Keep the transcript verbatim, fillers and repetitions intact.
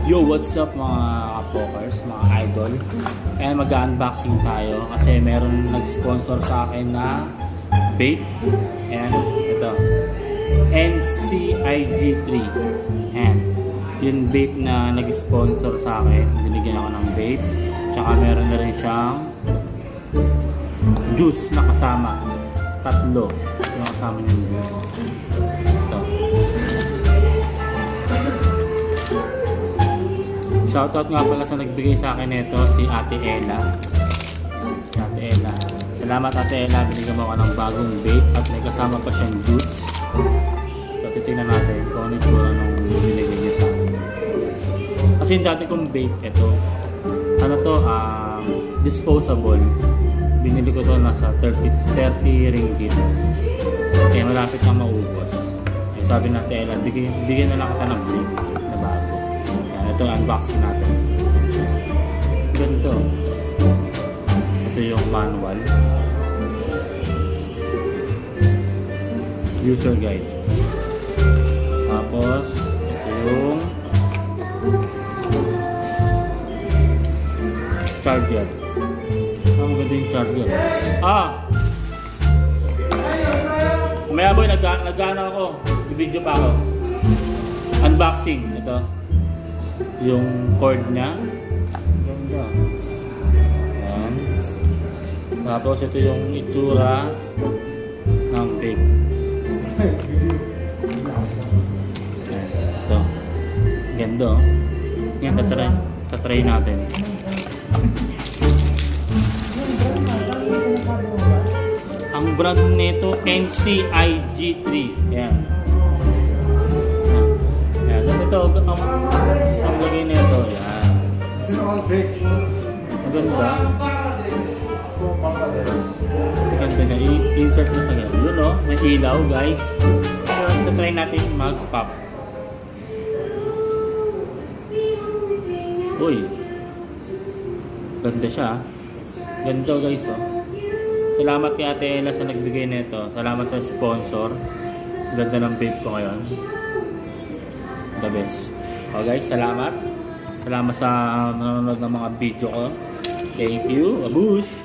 Yo, what's up mga kapokers, mga idol. Ayan, mag-unboxing tayo kasi meron nag-sponsor sa akin na vape. Ayan, ito N C I G three. Ayan, yung vape na nag-sponsor sa akin. Binigyan ako ng vape. Tsaka meron na rin siyang juice na kasama. Tatlo yung kasama yung juice. Ito. Shoutout nga pala sa nagbigay sa akin nito, si Ate Ella. Si Ate Ella. Salamat Ate Ella, binigyan mo ako ng bagong vape at may kasama pa siyang juice. So titignan natin kung ano yung nung binigay niya sa akin. Kasi yung dati kong vape, ito. Ano to, um, disposable. Binili ko to nasa thirty ringgit. Kaya malapit na maubos. Eh, sabi natin Ella, bigyan, bigyan na lang kita ng vape na bago. Ito yung unboxing natin. Ganito. Ito yung manual. User guide. Tapos, ito yung charger. Ang maganda yung charger. Ah! Kumaya boy, nag-ano ako. I-video pa ako. Unboxing. Ito. Yung cord niya. Ganda. Ayan. Tapos ito yung itsura ng vape. Ito. Ganda. Yan, tatry, tatry natin. Ang brand nito N C I G three. Ayan. Ayan. Tapos ito, ang ang lagay nito, yan. Maganda. Maganda niya. I-insert mo sa ganyan. Yun o, may ilaw guys. So, try natin mag-pop. Uy. Ganda siya. Ganda guys o. Salamat kay Ate Ella sa nagbigay nito. Salamat sa sponsor. Ganda ng vape ko ngayon. The best. So guys, salamat. Salamat sa nanonood ng mga video ko. Thank you. Abush!